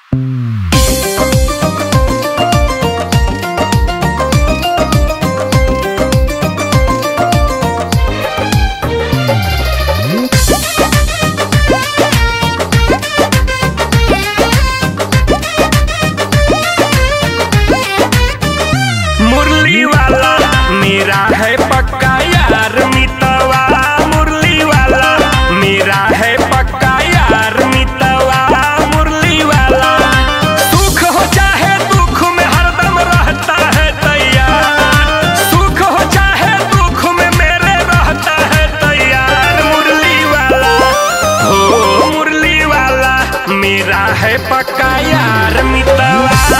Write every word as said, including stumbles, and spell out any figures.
मुरली वाला मेरा है पक्का यार मितवा, मुरली वाला मेरा है पक्का यार मितवा, मुरली वाला सुख हो चाहे दुख में हरदम रहता है तैयार, सुख हो चाहे दुख में मेरे रहता है तैयार, मुरली वाला हो मुरली वाला मेरा है पक्का यार मितवा।